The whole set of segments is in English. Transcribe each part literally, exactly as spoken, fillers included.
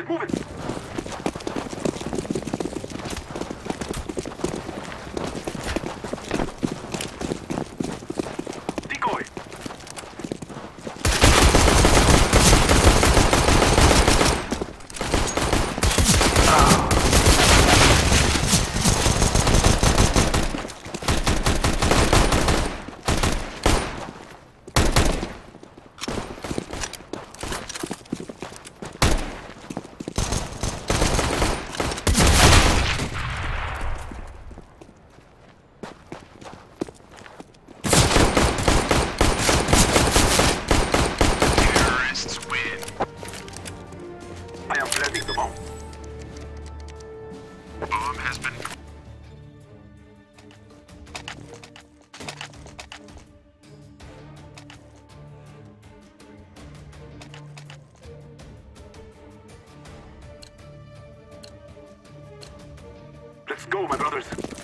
Let's go, my brothers.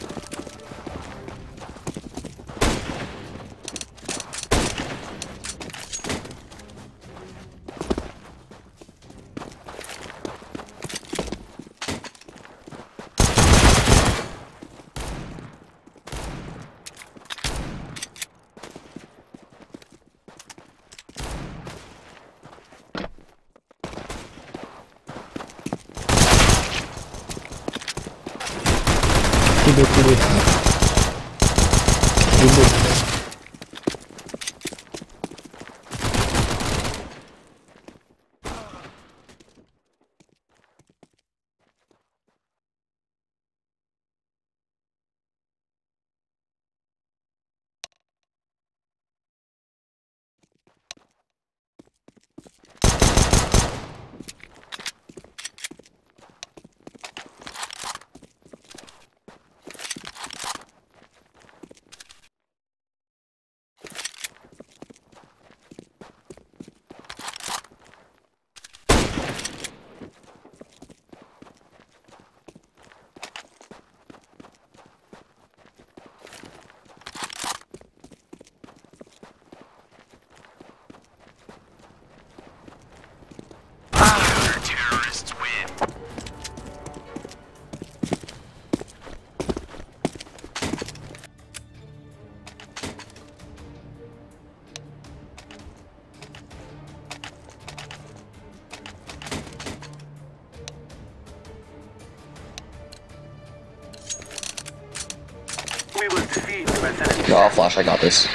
Tidur, tidur. Tidur. No, I'll flash, I got this.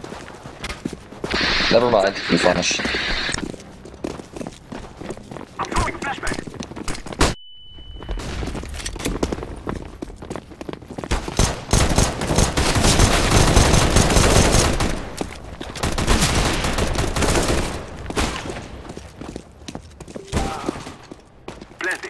Never mind, you flash. I'm throwing a flashback. Planting.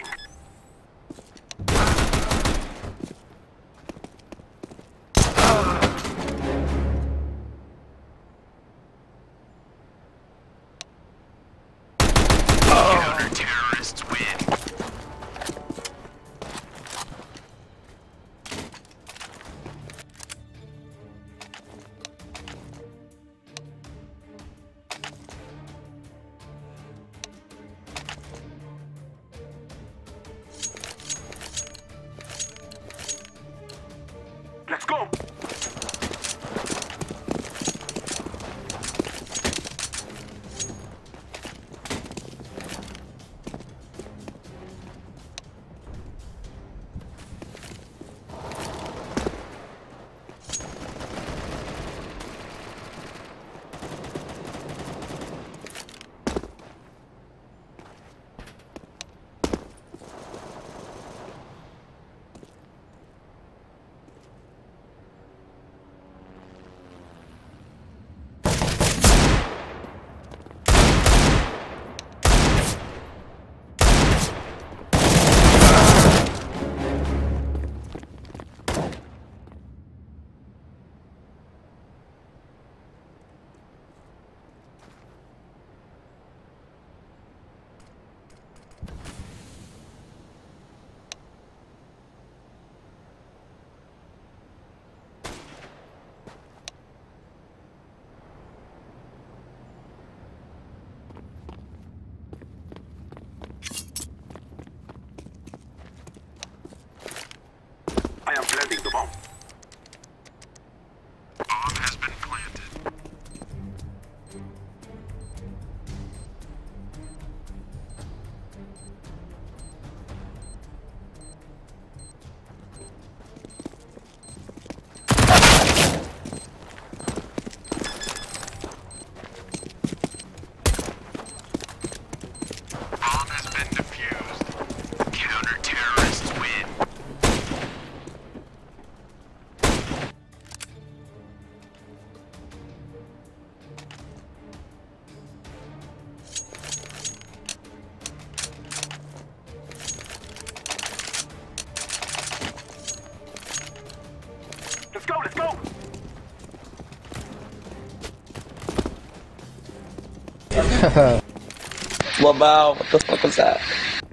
Wow, what the fuck was that?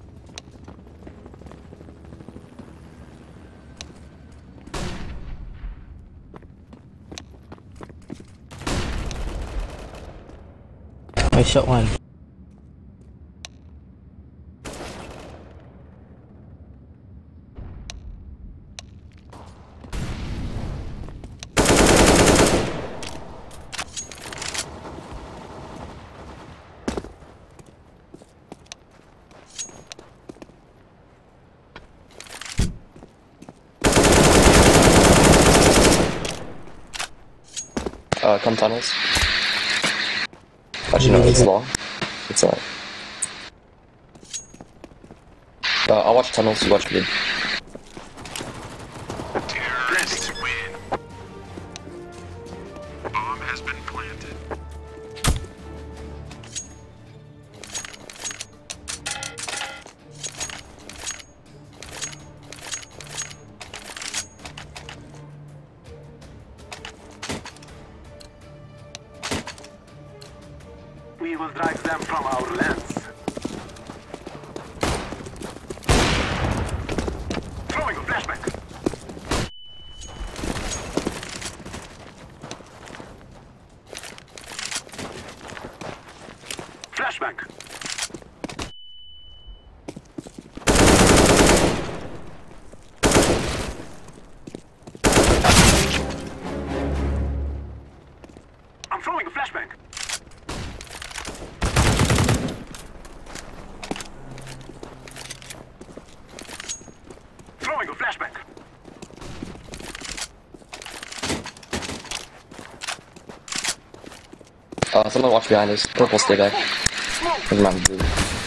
I shot one. Uh, come tunnels. Actually, no, it's long. It's alright. Uh, I'll watch tunnels, you watch mid. Terrorists win. Bomb has been planted. We will drive them from our lands. Throwing a flashback. Flashback. I'm throwing a flashback. Throwing a flashback. Uh, someone watch behind us. Purple, stay back. Never mind, blue.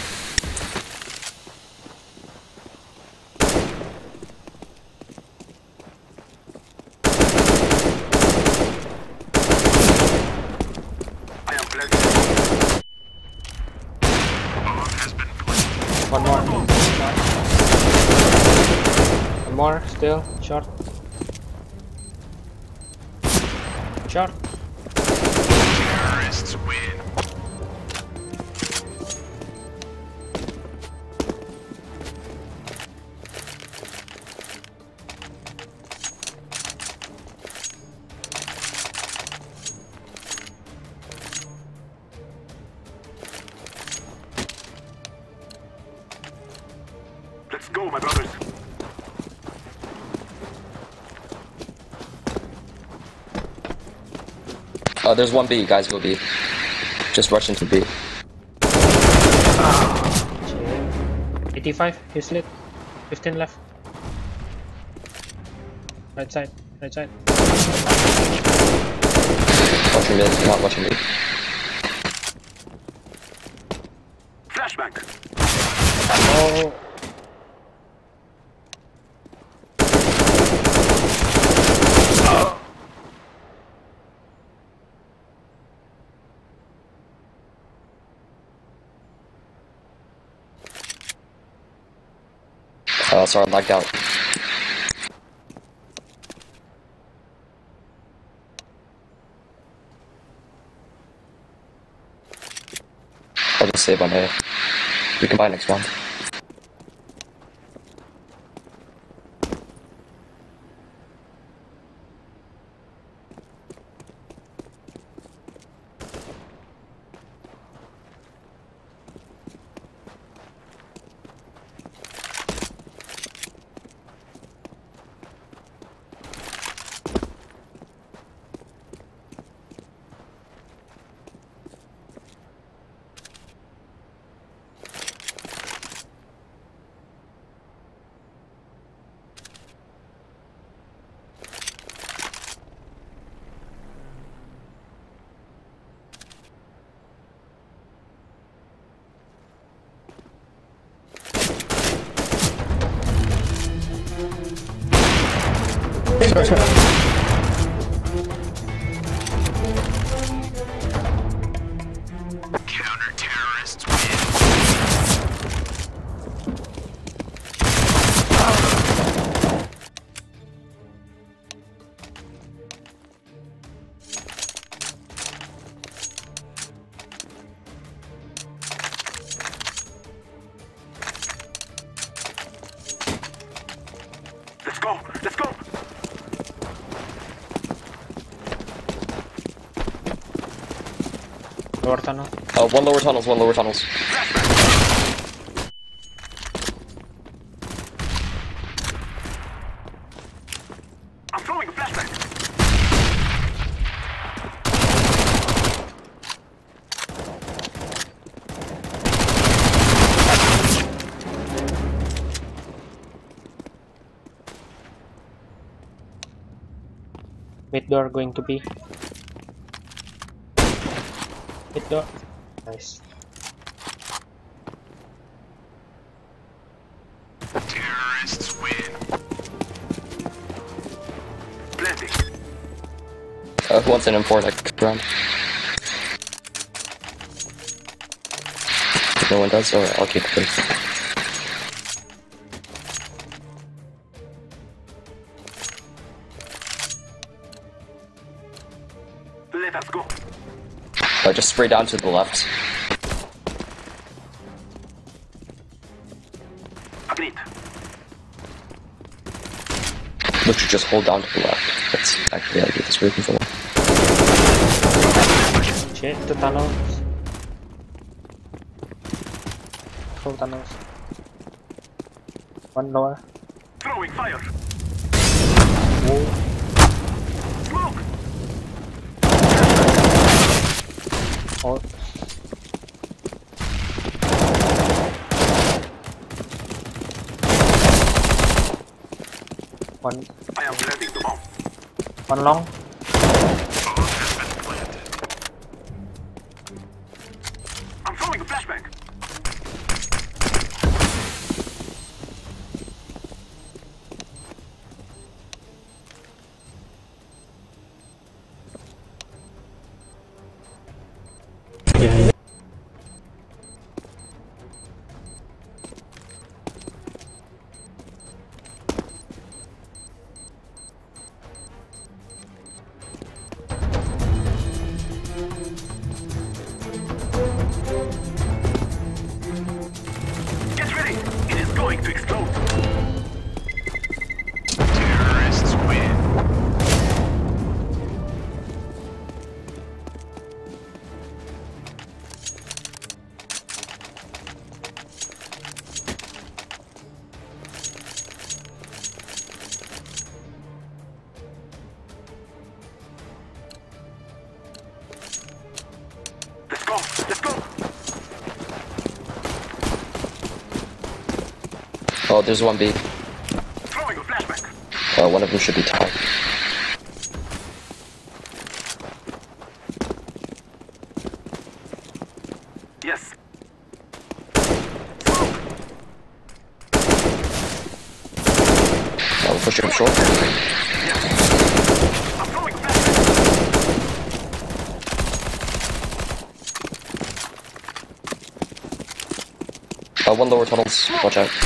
I am planted. Bomb has been planted. One more. One more, still. Short. Short. Terrorists win. Let's go, my brothers. Uh, there's one B, guys, go B. Just rush into B. eighty-five, he's lit. fifteen left. Right side, right side. Watching mid, not watching mid. Flashback. Oh. Uh, sorry, lagged out. I'll just save on A. We can buy next round. Counter-terrorists win. Lower tunnel. Uh, one lower tunnels, one lower tunnels. I'm throwing a flashback. Mid door going to be. Mid door. Nice. Terrorists win. Planting. Uh, who wants an M four next round? If no one does, alright, I'll keep it please. Let us go. Uh, just spray down to the left. Agreed. Literally just hold down to the left. That's actually how I do this working for one. Shit, two tunnels. Two tunnels. One lower. Throwing fire. Whoa. Smoke. Oh. One, I am planting the bomb. one long. Bomb has been planted. I'm throwing a flashbang. Yeah. Get ready. It is going to explode. Terrorists win. Let's go. Let's go. Oh, there's one B. Throwing a flashback. Uh, one of them should be tied. Yes. Uh, we'll push him short. I'm throwing a flashback. Uh, one lower tunnels. Watch out.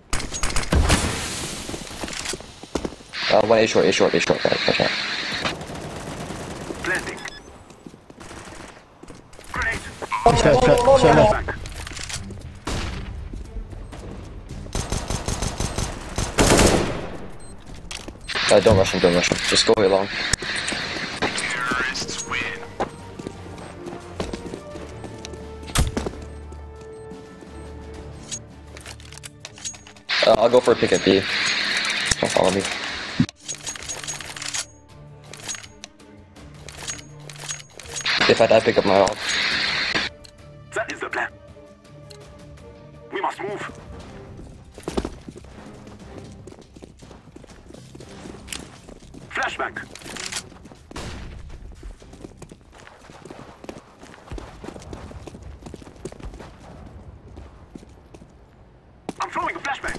Uh, one A short, A short, A short. Guys, watch out. Planting. Grenade. Shot, shot, shot left. Flashback. Uh, don't rush him, don't rush him. Just go along. Terrorists win. Uh, I'll go for a pick at B. Don't follow me. If I die, pick up my ult. That is the plan. We must move. Flashback. I'm throwing a flashback.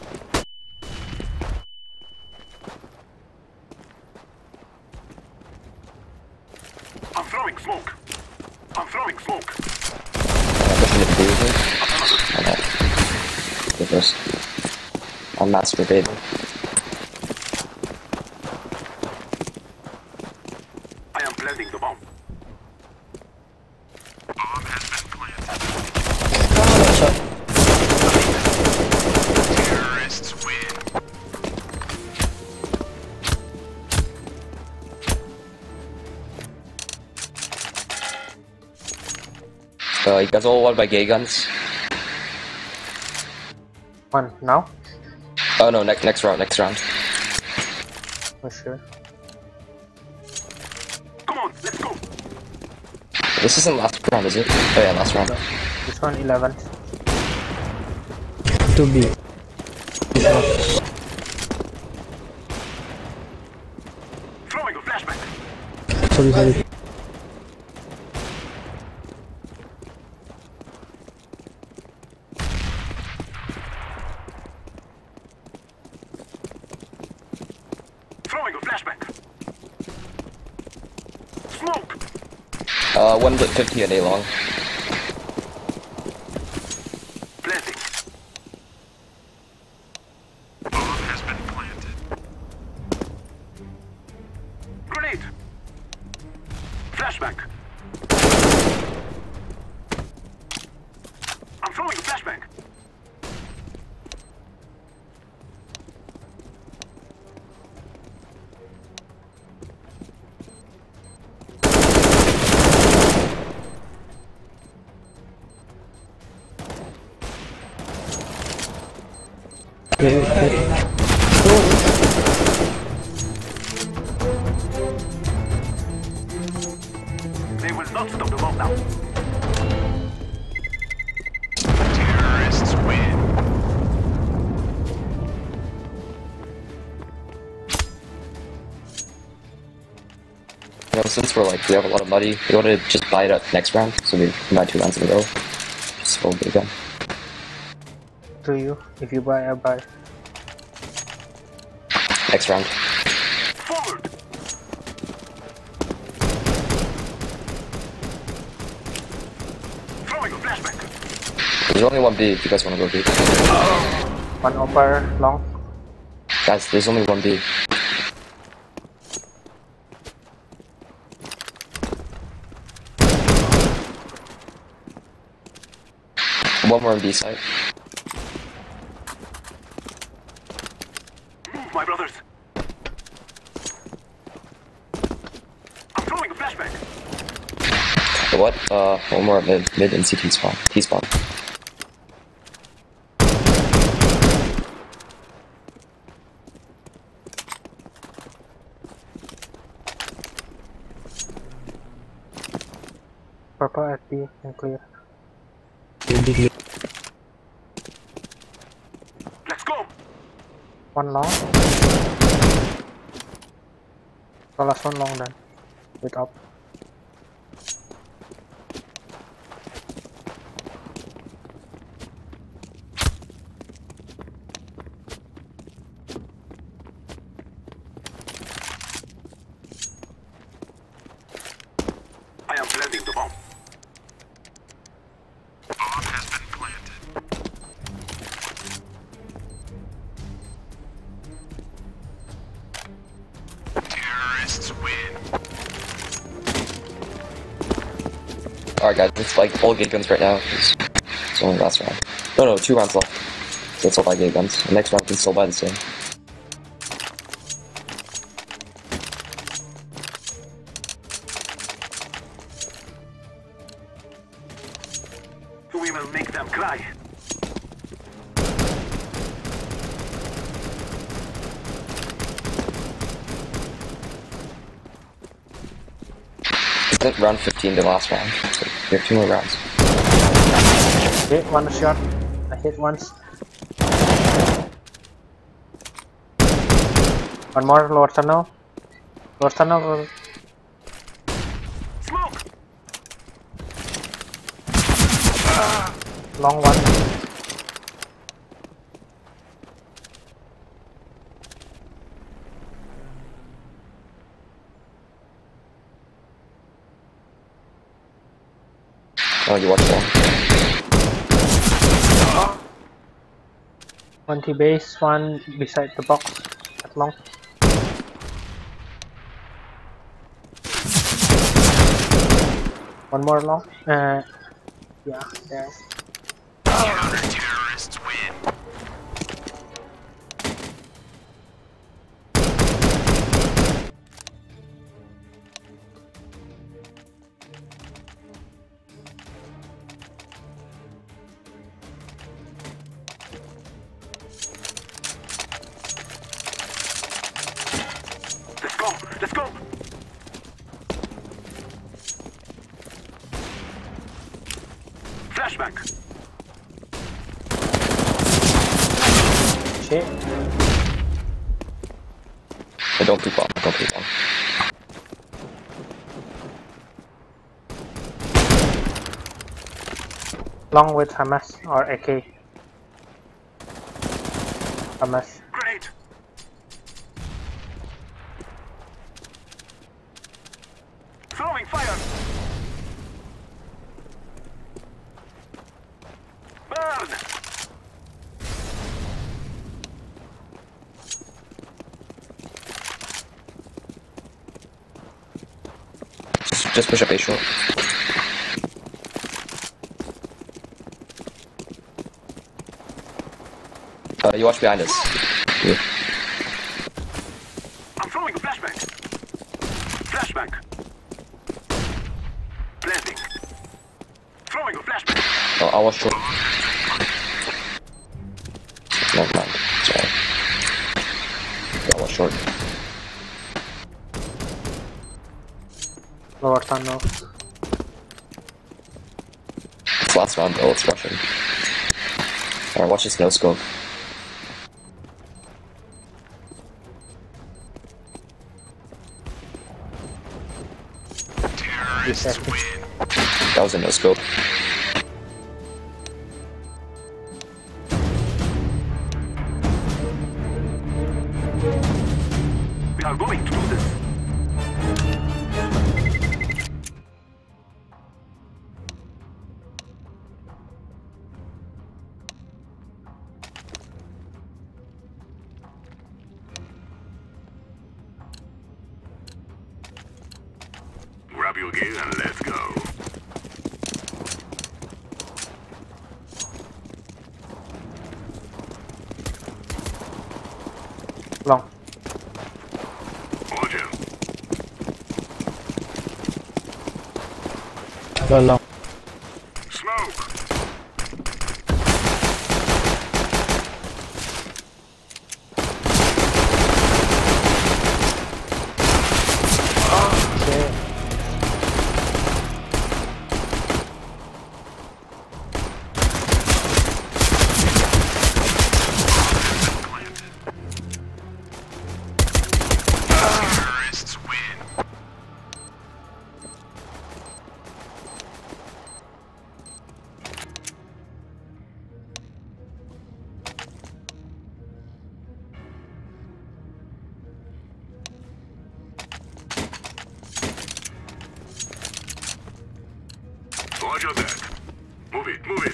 I'm throwing smoke. I'm throwing smoke. I'm pushing it through here. Okay. Go first. I'm masturbating. I am planting the bomb. Bomb has been planted. Terrorists win. Uh, you guys all want by gay guns? One now? Oh no, next next round, next round. For sure. Come on, let's go. This isn't last round, is it? Oh yeah, last round. This one eleven. To be. Throwing a flashback. Sorry, sorry. Throwing a flashback. Smoke. Uh, one lit fifty at A long. Planting. Bomb has been planted. Grenade. Flashback. I'm throwing a flashback. Wait, wait, wait. They will not stop the bomb now. Terrorists win. You know, since we're like we have a lot of money, we want to just buy it up next round, so we can buy two rounds in a row. Just full big gun. To you. If you buy, I buy. Next round. Forward. Throwing a flashback. There's only one B if you guys want to go B. One upper long. Guys, there's only one B. One more on B side. Move, my brothers. I'm throwing a flashback. The what? Uh, one more mid, mid and C T spawn. T spawn. Purple at B and clear. Let's go. One long. The last one long then. With up. I am planting the bomb. Bomb has been planted. Terrorists win. Alright guys, it's like all gay guns right now. It's, it's only last round. No, no, two rounds left. So it's all by gay guns. The next round can still buy the same. We will make them cry. Isn't round fifteen the last round? So we have two more rounds. Okay, one shot. I hit once. One more lower tunnel. Lower tunnel. Smoke. Long one. Oh, you watch that. One T base, one beside the box. At long. One more long. Uh, yeah, there. Counter-terrorists win. Let's go. Flashback. Shit. I don't peek bomb. Don't peek bomb. Long with Hamas or A K. Hamas. Grenade. Throwing fire. Burn. Just, just push up A short. Uh, you watch behind us. Yeah. I'm throwing a flashback. Flashback. Planting. Throwing a flashback. Oh, I was short. Never mind. Sorry. Yeah, I was short. Lower tunnel. It's last round though, it's rushing. Alright, watch this no scope. Terrorists win. That was a no scope. We are going to do this. Grab your gear and let's go. Long. Roger. Well, long. Smoke. Shit. Terrorists win. Roger that. Move it, move it.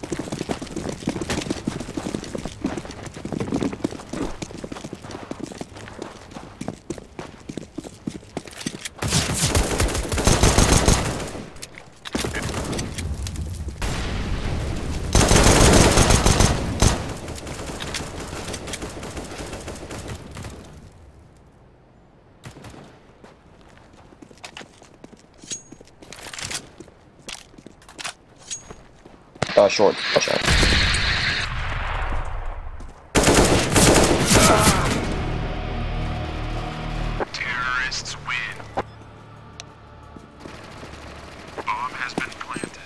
Uh, short. Watch out. Terrorists win. Bomb has been planted.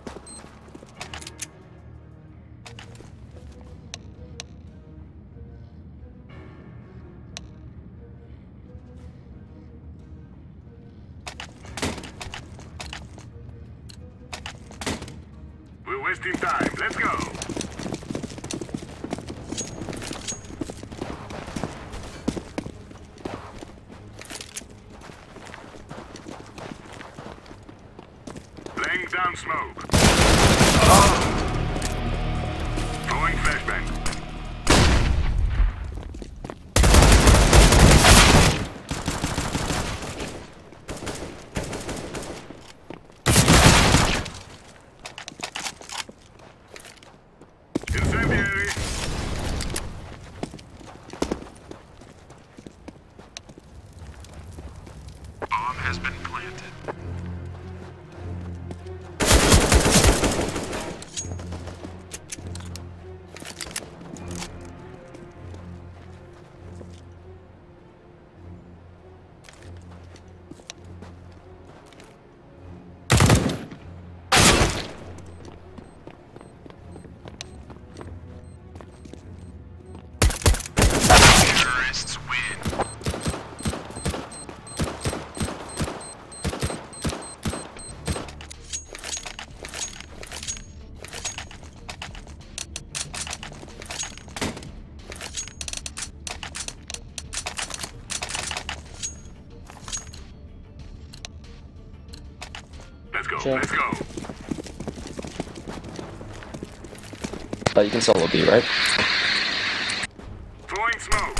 We're wasting time. Let's go. Laying down smoke. Throwing flashbang. Incendiary. Bomb has been planted. J. Let's go. Uh, you can solo B, right? Throwing smoke.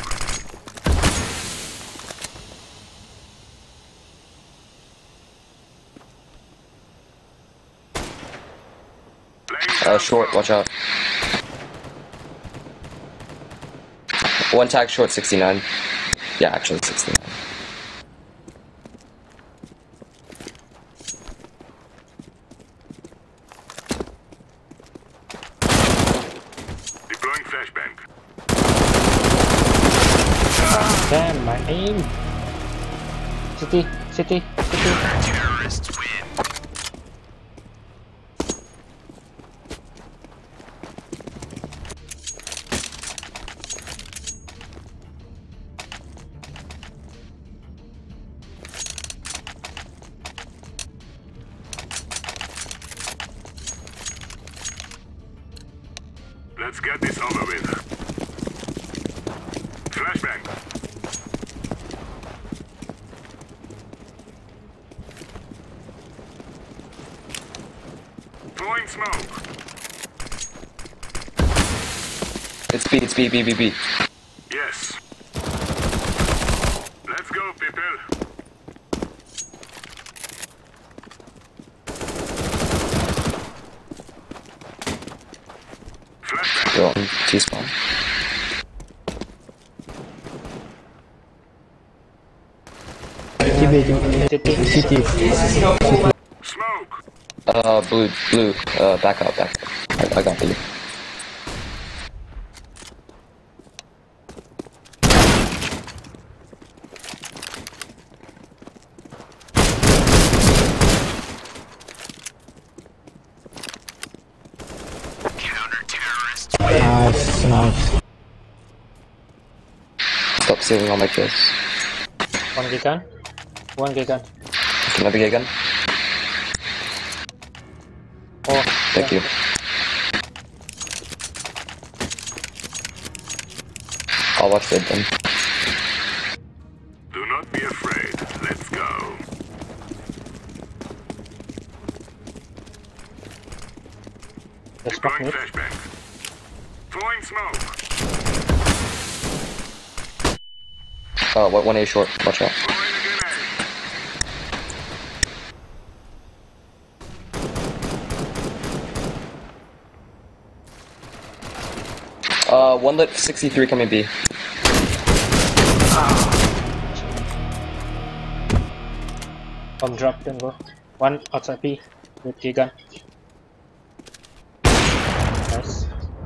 Uh, short, watch out. One tag short, sixty-nine. Yeah, actually sixty-nine. Deploying flashbang. Damn, my aim. City, city, city. Terrorists win. Let's get this over with. Flashbang. Throwing smoke. It's B, it's B, B, B, B. Yes. Let's go, people. Flashbang. Go on, T-spawn. City. City. Smoke. Uh, blue, blue, uh, back up, back up. I, I got blue. Counter-terrorists Nice, nice. Stop saving all my kills. One gig gun. One gig gun. Can I be again? Oh, Thank you. I'll watch red then. Do not be afraid. Let's go. Let's back Deploying mid. flashbang. Throwing smoke. Uh, what one A short? Watch out. Throwing a grenade. Uh, one lit sixty-three coming B. Bomb drop, then go. One outside B with gig gun. Nice.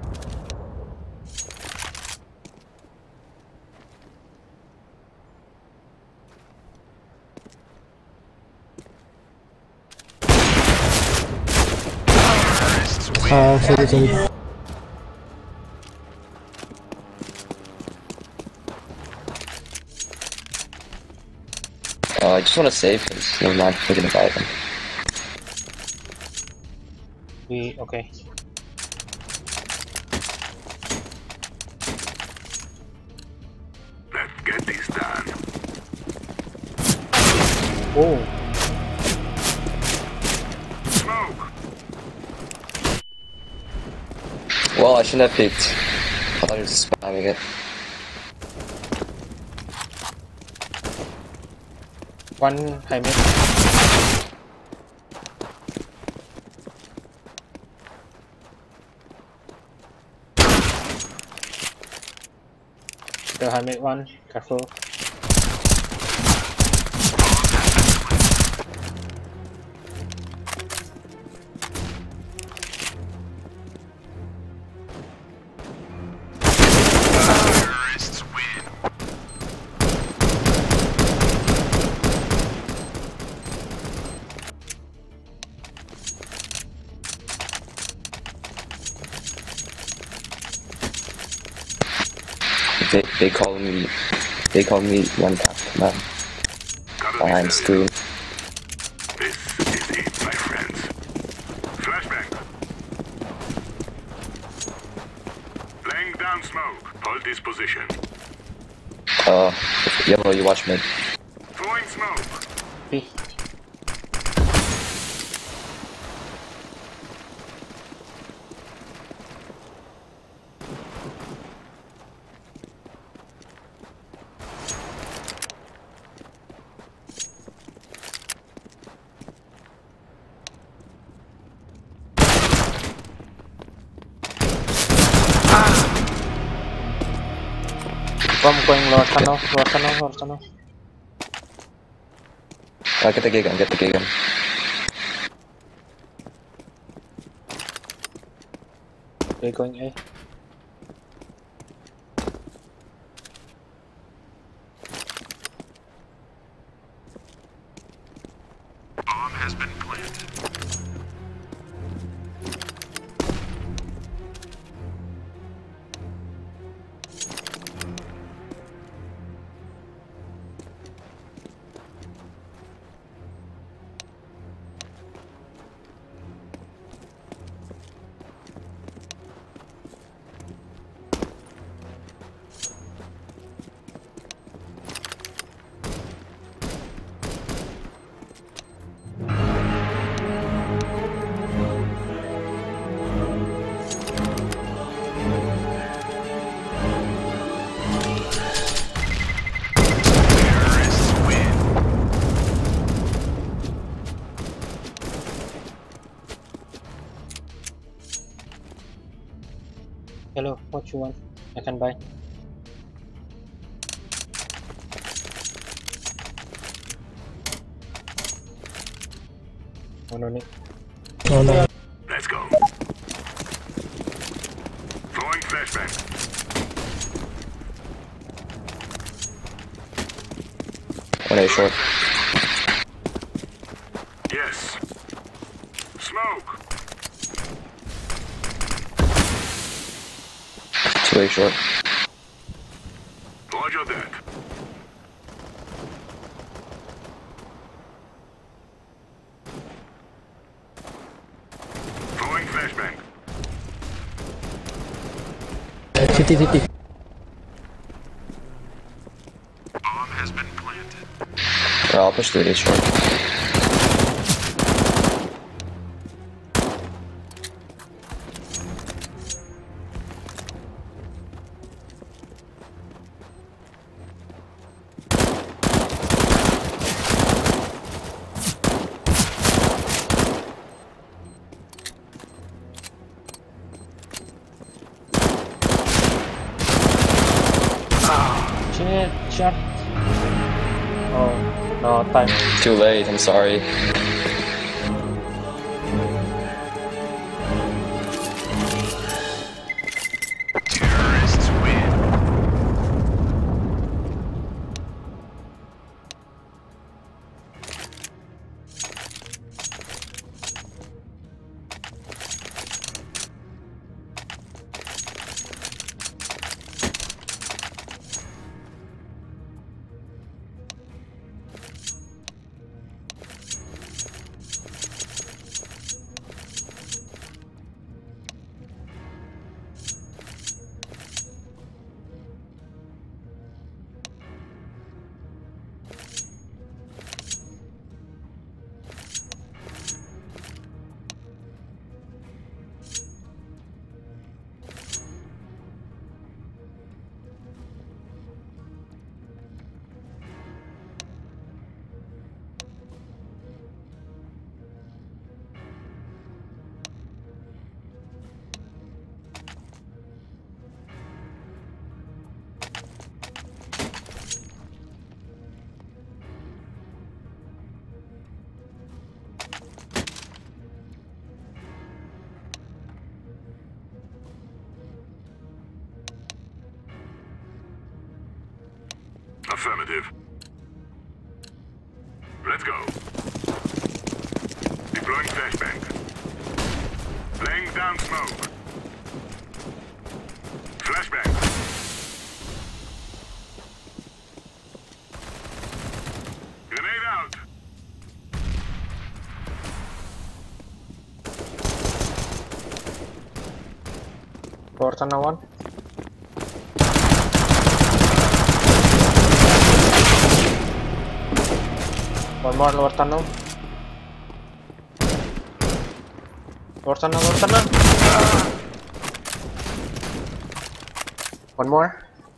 Uh, sorry, sorry. Uh, I just want to save because never mind, we're gonna buy them. We okay. Let's get this done. Oh, Smoke. Well, I shouldn't have picked. I thought he was spamming it. one high mid. The high mid one, careful. terrorists win. They they call me they call me one tap man behind screen. This is it, my friends. Flashbang. Laying down smoke. Hold this position. Uh, yellow, you watch mid. Throwing smoke. B. From going lower tunnel, lower tunnel, lower tunnel. Uh, get the gig gun, get the gig gun. They're going A. Bomb has been planted. Terrorists win. Hello, what you want? I can buy. Oh, no need. Oh no. Let's go. Throwing flashbang. One A short. Yes. Smoke. Two A short. Roger that. Throwing flashbang. City, city. Bomb has been planted. Uh, I'll push three A short. Shit, shot. Oh, no, time. Too late, I'm sorry. Terrorists win. Affirmative. Let's go. Deploying flashbang. Laying down smoke. Flashbang. Grenade out. Lower tunnel one. One more lower tunnel. Lower tunnel, lower tunnel. One more.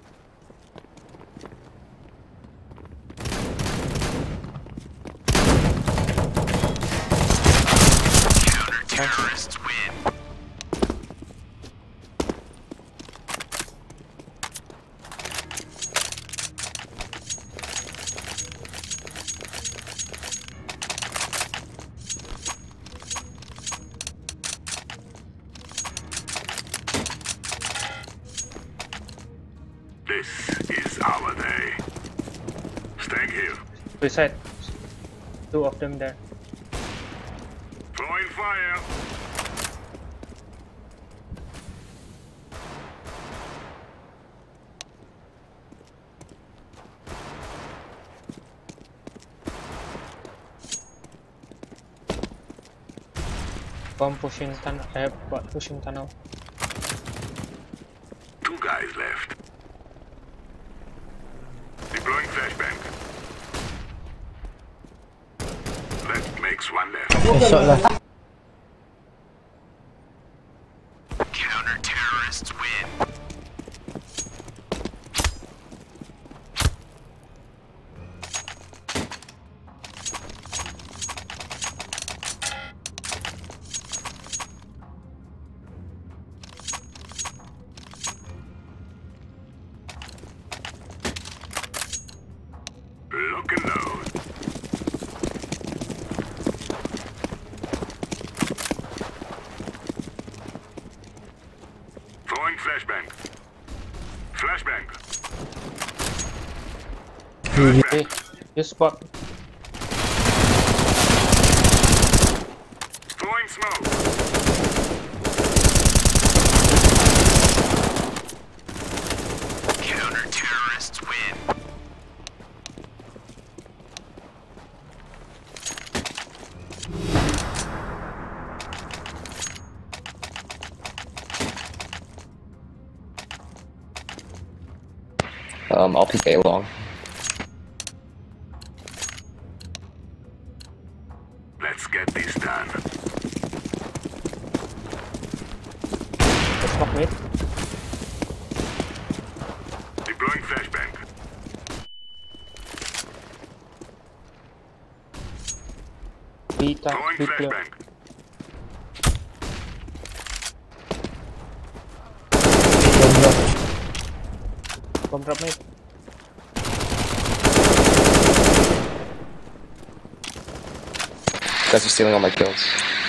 Counter-terrorists win. This is our day. Staying here. Reset. Two of them there. Throwing fire. Bomb pushing tunnel. I have bot pushing tunnel. Two guys left. Deploying flashbang. That makes one left. One shot left. Counter-terrorists win. Lock and load. Throwing flashbang. Flashbang. Hey, this spot. Throwing smoke. Counter-terrorists win. Um, I'll pick A long. Let's get this done. Let's smoke mid. Deploying flashbang. Beta. Throwing Beta. flashbang. Bomb drop mid. You guys are stealing all my kills.